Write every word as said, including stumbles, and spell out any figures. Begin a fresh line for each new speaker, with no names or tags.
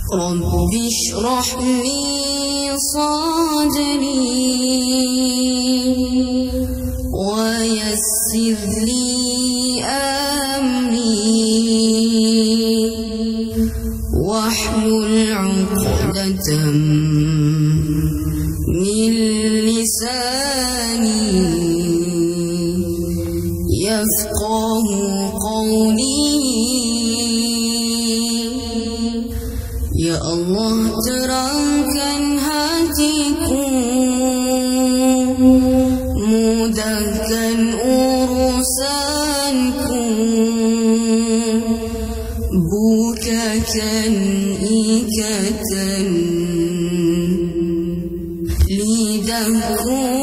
رب اشرح لي صدري ويسر لي أمري واحلل عقدة من لساني يفقه قولي. Ya Allah, terangkan hatiku, mudahkan urusanku, bukakan ikatan lidahku.